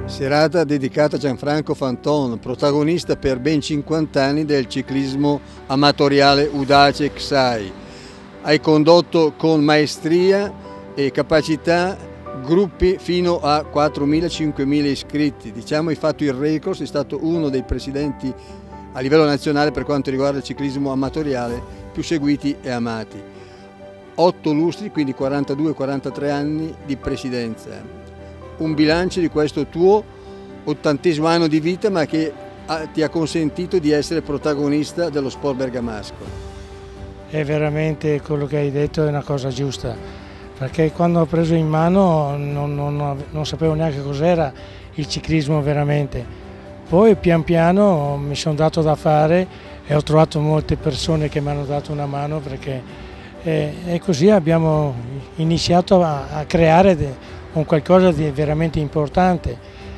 Serata dedicata a Gianfranco Fanton, protagonista per ben 50 anni del ciclismo amatoriale Udace XAI. Hai condotto con maestria e capacità gruppi fino a 4.000-5.000 iscritti. Diciamo, hai fatto il record, sei stato uno dei presidenti a livello nazionale per quanto riguarda il ciclismo amatoriale più seguiti e amati. 8 lustri, quindi 42-43 anni di presidenza. Un bilancio di questo tuo 80° anno di vita, ma che ti ha consentito di essere protagonista dello sport bergamasco. È veramente quello che hai detto, è una cosa giusta, perché quando ho preso in mano non sapevo neanche cos'era il ciclismo veramente. Poi pian piano mi sono dato da fare e ho trovato molte persone che mi hanno dato una mano, e così abbiamo iniziato a creare un qualcosa di veramente importante.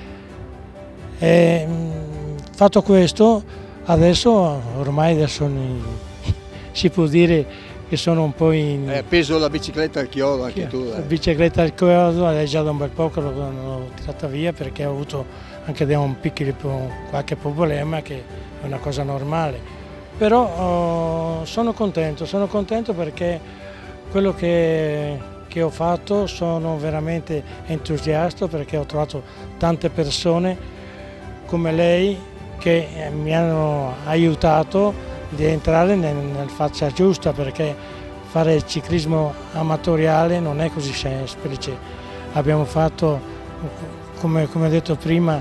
Fatto questo, ormai si può dire che sono un po' in... Hai appeso la bicicletta al chiodo anche tu. La bicicletta al chiodo è già da un bel po' che l'ho tirata via, perché ho avuto anche qualche problema, che è una cosa normale. Però sono contento perché quello che ho fatto, sono veramente entusiasta, perché ho trovato tante persone come lei che mi hanno aiutato di entrare nel faccia giusta, perché fare il ciclismo amatoriale non è così semplice. Abbiamo fatto, come ho detto prima,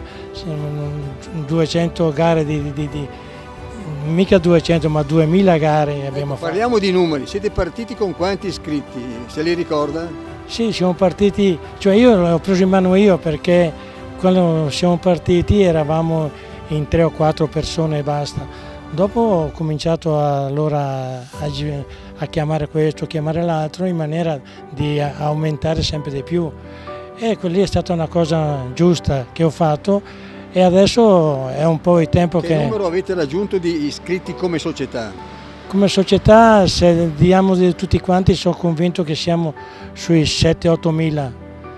200 gare mica 200, ma 2000 gare abbiamo fatto. Parliamo di numeri, siete partiti con quanti iscritti, se li ricorda? Sì, siamo partiti, cioè io l'ho preso in mano io, perché quando siamo partiti eravamo in 3 o 4 persone e basta. Dopo ho cominciato a chiamare questo, chiamare l'altro, in maniera di aumentare sempre di più. E quella lì è stata una cosa giusta che ho fatto. E adesso è un po' il tempo Che numero avete raggiunto di iscritti come società? Come società, se diamo di tutti quanti, sono convinto che siamo sui 7-8 mila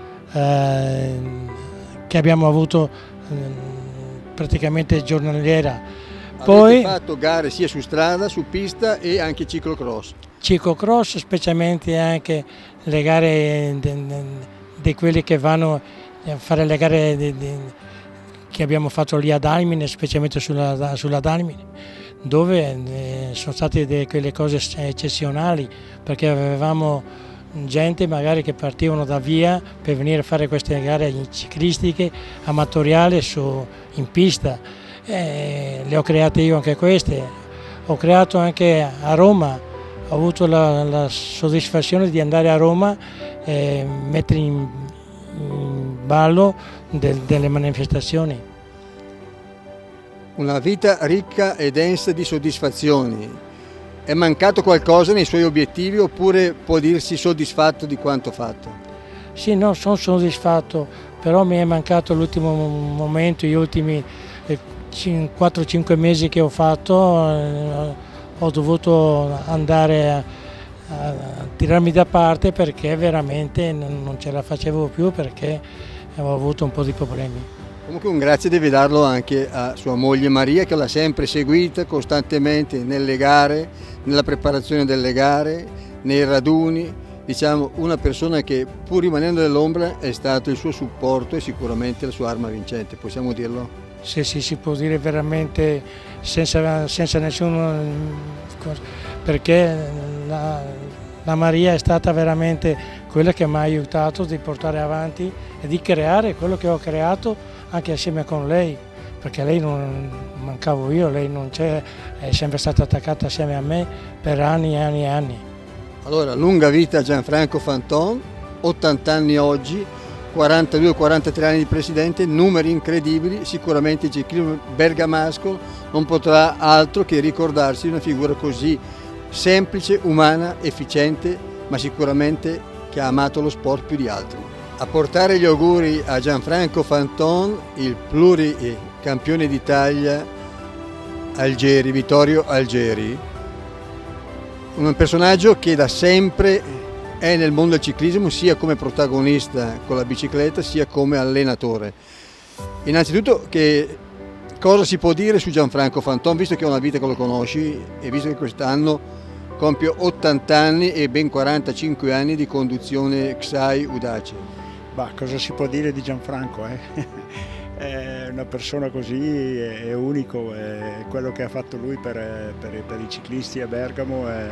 che abbiamo avuto praticamente giornaliera. Avete fatto gare sia su strada, su pista e anche ciclocross? Ciclocross, specialmente anche le gare di quelli che vanno a fare le gare che abbiamo fatto lì ad Almine, specialmente sulla Dalmine, dove sono state quelle cose eccezionali, perché avevamo gente magari che partivano da via per venire a fare queste gare ciclistiche amatoriali in pista. Le ho create io anche queste. Ho creato anche a Roma, ho avuto la soddisfazione di andare a Roma e mettere in ballo delle manifestazioni. Una vita ricca e densa di soddisfazioni. È mancato qualcosa nei suoi obiettivi, oppure può dirsi soddisfatto di quanto fatto? Sì, no, sono soddisfatto, però mi è mancato l'ultimo momento, gli ultimi 4-5 mesi che ho fatto, ho dovuto andare a tirarmi da parte, perché veramente non ce la facevo più, perché avevo avuto un po' di problemi. Comunque un grazie devi darlo anche a sua moglie Maria, che l'ha sempre seguita costantemente nelle gare, nella preparazione delle gare, nei raduni. Diciamo, una persona che, pur rimanendo nell'ombra, è stato il suo supporto e sicuramente la sua arma vincente, possiamo dirlo? Sì, si può dire veramente senza nessun... perché la Maria è stata veramente quella che mi ha aiutato di portare avanti e di creare quello che ho creato anche assieme con lei, perché lei non mancavo io, lei non c'è, è sempre stata attaccata assieme a me per anni e anni e anni. Allora, lunga vita a Gianfranco Fanton, 80 anni oggi, 42-43 anni di presidente, numeri incredibili. Sicuramente il ciclismo bergamasco non potrà altro che ricordarsi di una figura così semplice, umana, efficiente, ma sicuramente che ha amato lo sport più di altri. A portare gli auguri a Gianfranco Fanton, il pluricampione d'Italia Algeri, Vittorio Algeri, un personaggio che da sempre è nel mondo del ciclismo, sia come protagonista con la bicicletta sia come allenatore. Innanzitutto, cosa si può dire su Gianfranco Fanton, visto che è una vita che lo conosci e visto che quest'anno compie 80 anni e ben 45 anni di conduzione XAI Audace? Bah, cosa si può dire di Gianfranco? È una persona così, è unico, è quello che ha fatto lui per i ciclisti a Bergamo è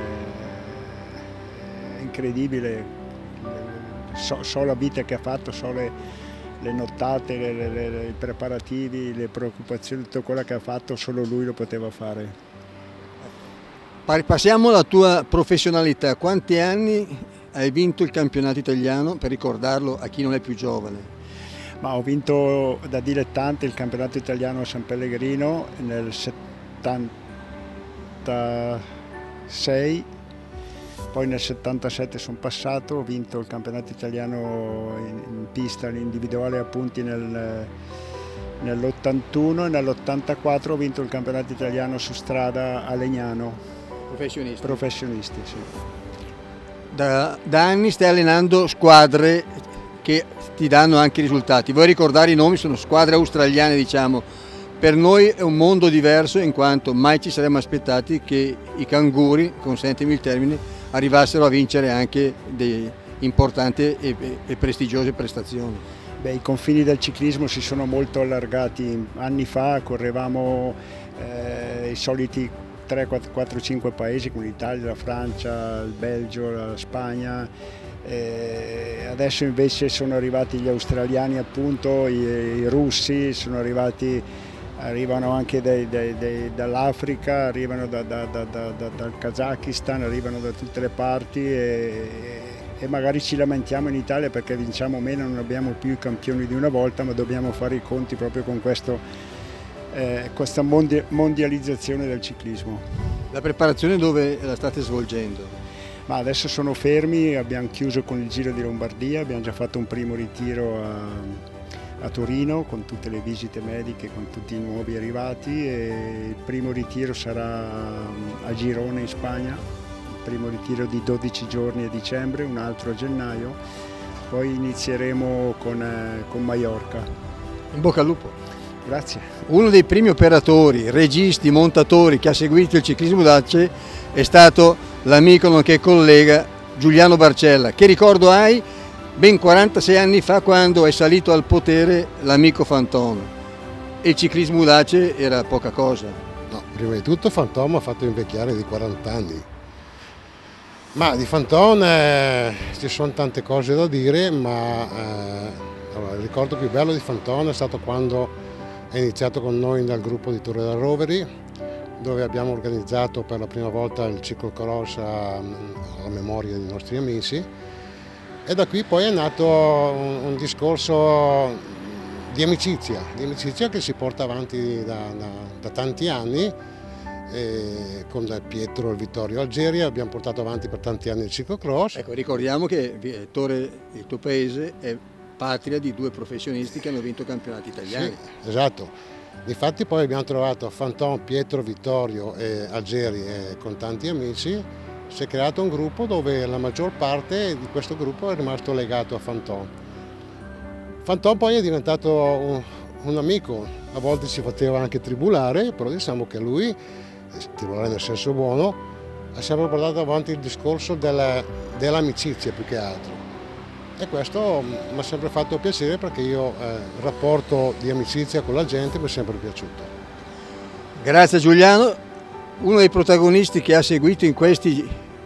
incredibile, so la vita che ha fatto, so le nottate, i preparativi, le preoccupazioni, tutto quello che ha fatto solo lui lo poteva fare. Passiamo alla tua professionalità. Quanti anni hai vinto il campionato italiano, per ricordarlo a chi non è più giovane? Ma ho vinto da dilettante il campionato italiano a San Pellegrino nel 76, poi nel 77 sono passato, ho vinto il campionato italiano in pista, l'individuale a punti nell'81 e nell'84 ho vinto il campionato italiano su strada a Legnano. Professionisti, sì. Da anni stai allenando squadre che ti danno anche risultati. Vuoi ricordare i nomi? Sono squadre australiane, diciamo. Per noi è un mondo diverso, in quanto mai ci saremmo aspettati che i canguri, consentimi il termine, arrivassero a vincere anche delle importanti e prestigiose prestazioni. Beh, i confini del ciclismo si sono molto allargati. Anni fa correvamo i soliti 3, 4, 5 paesi come l'Italia, la Francia, il Belgio, la Spagna. Adesso invece sono arrivati gli australiani, appunto, i russi, arrivano anche dall'Africa, arrivano dal Kazakistan, arrivano da tutte le parti e magari ci lamentiamo in Italia perché vinciamo meno, non abbiamo più i campioni di una volta, ma dobbiamo fare i conti proprio con questa mondializzazione del ciclismo. La preparazione dove la state svolgendo? Ma adesso sono fermi, abbiamo chiuso con il Giro di Lombardia, abbiamo già fatto un primo ritiro a Torino con tutte le visite mediche, con tutti i nuovi arrivati, e il primo ritiro sarà a Girone in Spagna, il primo ritiro di 12 giorni a dicembre, un altro a gennaio, poi inizieremo con Maiorca. In bocca al lupo! Grazie. Uno dei primi operatori, registi, montatori che ha seguito il ciclismo Audace è stato l'amico nonché collega Giuliano Barcella. Che ricordo hai? Ben 46 anni fa, quando è salito al potere l'amico Fanton. E il ciclismo Audace era poca cosa. No, prima di tutto Fanton mi ha fatto invecchiare di 40 anni. Ma di Fanton ci sono tante cose da dire, ma allora, il ricordo più bello di Fanton è stato quando è iniziato con noi nel gruppo di Torre del Roveri, dove abbiamo organizzato per la prima volta il ciclocross alla memoria dei nostri amici, e da qui poi è nato un discorso di amicizia che si porta avanti da tanti anni, e con Pietro e Vittorio Algeri abbiamo portato avanti per tanti anni il ciclocross. Ecco, ricordiamo che Torre, il tuo paese, è patria di 2 professionisti che hanno vinto campionati italiani. Sì, esatto. Infatti poi abbiamo trovato Fanton, Pietro, Vittorio e Algeri, e con tanti amici si è creato un gruppo dove la maggior parte di questo gruppo è rimasto legato a Fanton. Fanton poi è diventato un amico, a volte ci faceva anche tribulare, però diciamo che lui, tribulare nel senso buono, ha sempre portato avanti il discorso dell'amicizia più che altro. E questo mi ha sempre fatto piacere, perché io il rapporto di amicizia con la gente mi è sempre piaciuto. Grazie Giuliano. Uno dei protagonisti che ha seguito in questi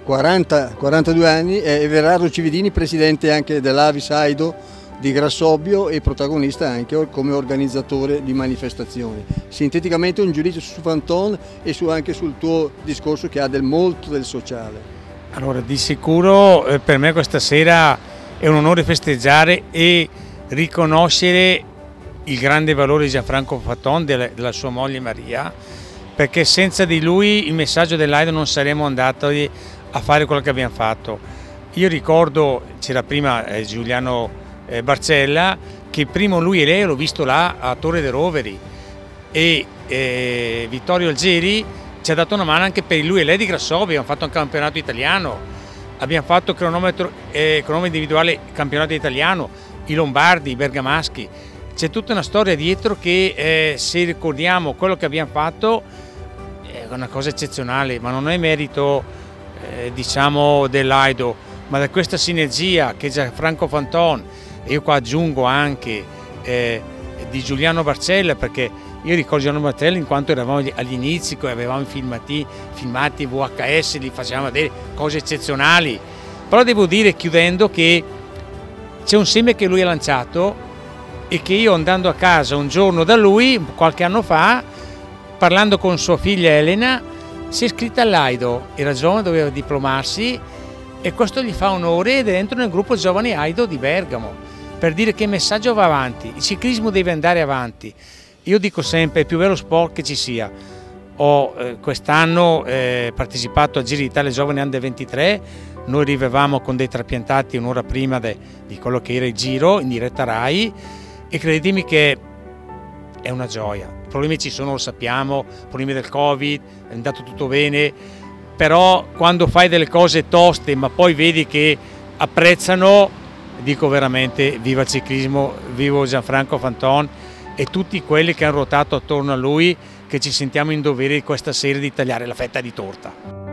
42 anni è Everardo Cividini, presidente anche dell'Avis Aido di Grassobbio e protagonista anche come organizzatore di manifestazioni. Sinteticamente un giudizio su Fanton e anche sul tuo discorso, che ha molto del sociale. Allora, di sicuro per me questa sera è un onore festeggiare e riconoscere il grande valore di Gianfranco Fanton, della sua moglie Maria, perché senza di lui il messaggio dell'Aido non saremmo andati a fare quello che abbiamo fatto. Io ricordo, c'era prima Giuliano Barcella, che prima lui e lei l'ho visto là a Torre dei Roveri, e Vittorio Algeri ci ha dato una mano anche per lui e lei di Grassobbio. Abbiamo fatto un campionato italiano, abbiamo fatto cronometro individuale campionato italiano, i lombardi, i bergamaschi. c'è tutta una storia dietro che se ricordiamo quello che abbiamo fatto è una cosa eccezionale, ma non è merito diciamo dell'Aido, ma da questa sinergia che Gianfranco Fanton, e io qua aggiungo anche di Giuliano Barcella, perché io ricordo Giuliano Barcella in quanto eravamo agli inizi, avevamo filmati VHS, li facevamo vedere cose eccezionali, però devo dire, chiudendo, che c'è un seme che lui ha lanciato e che io, andando a casa un giorno da lui, qualche anno fa, parlando con sua figlia Elena, si è iscritta all'Aido, era giovane, doveva diplomarsi, e questo gli fa onore ed è dentro nel gruppo Giovani Aido di Bergamo, per dire che il messaggio va avanti, il ciclismo deve andare avanti. Io dico sempre, è il più bello sport che ci sia. Ho quest'anno partecipato a Giro d'Italia Giovani Under 23, noi arrivavamo con dei trapiantati un'ora prima di quello che era il Giro, in diretta Rai, e credetemi che è una gioia. I problemi ci sono, lo sappiamo, problemi del Covid, è andato tutto bene, però quando fai delle cose toste ma poi vedi che apprezzano, dico veramente viva il ciclismo, vivo Gianfranco Fanton e tutti quelli che hanno ruotato attorno a lui, che ci sentiamo in dovere questa sera di tagliare la fetta di torta.